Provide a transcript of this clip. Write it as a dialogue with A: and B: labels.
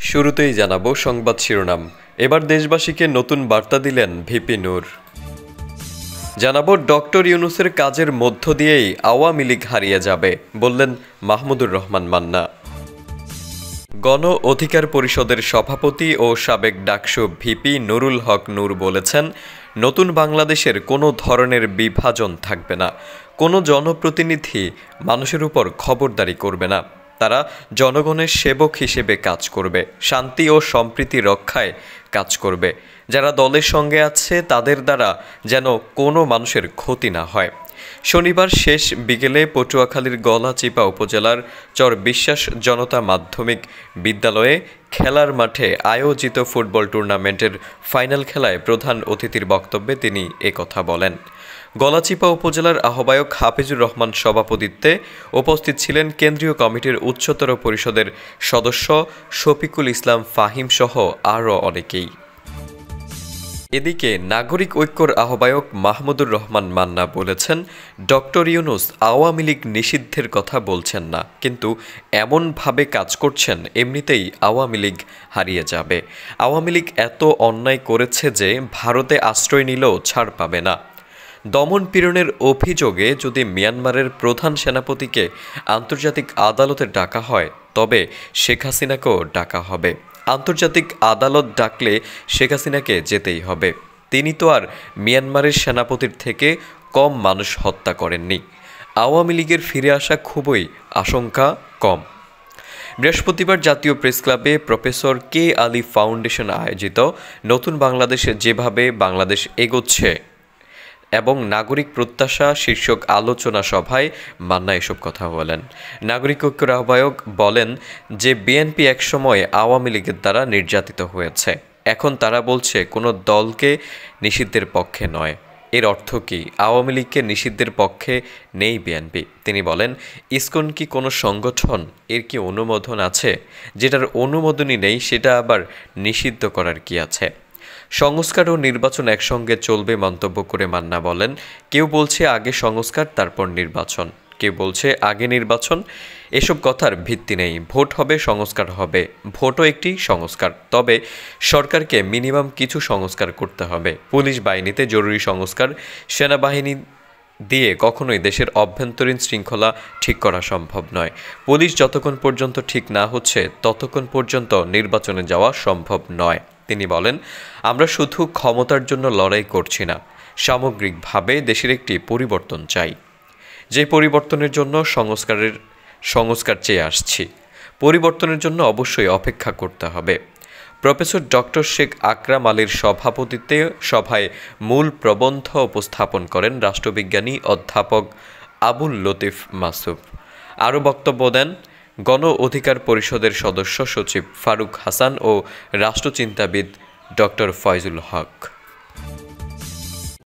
A: শুরুতেই জানাবো সংবাদ শিরোনাম। এবার দেশবাসীকে নতুন বার্তা দিলেন ভিপি নূর। জানাবো ডক্টর ইউনূসের কাজের মধ্য দিয়েই আওয়ামী লীগ হারিয়ে যাবে, বললেন মাহমুদুর রহমান মান্না। গণ অধিকার পরিষদের সভাপতি ও সাবেক ডাকসু ভিপি নুরুল হক নূর বলেছেন, নতুন বাংলাদেশের কোনো ধরনের বিভাজন থাকবে না। কোনো জনপ্রতিনিধি মানুষের উপর খবরদারি করবে না। তারা জনগণের সেবক হিসেবে কাজ করবে, শান্তি ও সম্প্রীতি রক্ষায় কাজ করবে। যারা দলের সঙ্গে আছে তাদের দ্বারা যেন কোনো মানুষের ক্ষতি না হয়। শনিবার শেষ বিকেলে পটুয়াখালীর গলাচিপা উপজেলার চর বিশ্বাস জনতা মাধ্যমিক বিদ্যালয়ে খেলার মাঠে আয়োজিত ফুটবল টুর্নামেন্টের ফাইনাল খেলায় প্রধান অতিথির বক্তব্যে তিনি একথা বলেন। গলাচিপা উপজেলার আহ্বায়ক হাফিজুর রহমান সভাপতিত্বে উপস্থিত ছিলেন কেন্দ্রীয় কমিটির উচ্চতর পরিষদের সদস্য শফিকুল ইসলাম ফাহিম সহ আরও অনেকেই। এদিকে নাগরিক ঐক্যর আহ্বায়ক মাহমুদুর রহমান মান্না বলেছেন, ডক্টর ইউনূস আওয়ামী লীগ নিষিদ্ধের কথা বলছেন না, কিন্তু এমনভাবে কাজ করছেন এমনিতেই আওয়ামী লীগ হারিয়ে যাবে। আওয়ামী লীগ এত অন্যায় করেছে যে ভারতে আশ্রয় নিলেও ছাড় পাবে না। দমন পীড়নের অভিযোগে যদি মিয়ানমারের প্রধান সেনাপতিকে আন্তর্জাতিক আদালতে ডাকা হয়, তবে শেখ হাসিনাকেও ডাকা হবে। আন্তর্জাতিক আদালত ডাকলে শেখ হাসিনাকে যেতেই হবে। তিনি তো আর মিয়ানমারের সেনাপতির থেকে কম মানুষ হত্যা করেননি। আওয়ামী লীগের ফিরে আসা খুবই আশঙ্কা কম। বৃহস্পতিবার জাতীয় প্রেসক্লাবে প্রফেসর কে আলী ফাউন্ডেশন আয়োজিত নতুন বাংলাদেশে যেভাবে বাংলাদেশ এগোচ্ছে এবং নাগরিক প্রত্যাশা শীর্ষক আলোচনা সভায় মান্না এসব কথা বলেন। নাগরিক ঐক্যের আহ্বায়ক বলেন যে বিএনপি একসময় আওয়ামী লীগের দ্বারা নির্যাতিত হয়েছে, এখন তারা বলছে কোনো দলকে নিষিদ্ধের পক্ষে নয়। এর অর্থ কি? আওয়ামী লীগকে নিষিদ্ধের পক্ষে নেই বিএনপি। তিনি বলেন, ইসকন কি কোনো সংগঠন? এর কি অনুমোদন আছে? যেটার অনুমোদনই নেই সেটা আবার নিষিদ্ধ করার কি আছে? সংস্কার ও নির্বাচন একসঙ্গে চলবে মন্তব্য করে মান্না বলেন, কেউ বলছে আগে সংস্কার তারপর নির্বাচন, কেউ বলছে আগে নির্বাচন। এসব কথার ভিত্তি নেই। ভোট হবে, সংস্কার হবে। ভোটও একটি সংস্কার, তবে সরকারকে মিনিমাম কিছু সংস্কার করতে হবে। পুলিশ বাহিনীতে জরুরি সংস্কার, সেনাবাহিনী দিয়ে কখনোই দেশের অভ্যন্তরীণ শৃঙ্খলা ঠিক করা সম্ভব নয়। পুলিশ যতক্ষণ পর্যন্ত ঠিক না হচ্ছে ততক্ষণ পর্যন্ত নির্বাচনে যাওয়া সম্ভব নয়। তিনি বলেন, আমরা শুধু ক্ষমতার জন্য লড়াই করছি না, সামগ্রিকভাবে দেশের একটি পরিবর্তন চাই। যে পরিবর্তনের জন্য সংস্কার চেয়ে আসছি। পরিবর্তনের জন্য অবশ্যই অপেক্ষা করতে হবে। প্রফেসর ডক্টর শেখ আকরাম আলীর সভাপতিত্বে সভায় মূল প্রবন্ধ উপস্থাপন করেন রাষ্ট্রবিজ্ঞানী অধ্যাপক আবুল লতিফ মাসুফ। আরও বক্তব্য দেন গণ অধিকার পরিষদের সদস্য সচিব ফারুক হাসান ও রাষ্ট্রচিন্তাবিদ ডক্টর ফয়জুল হক।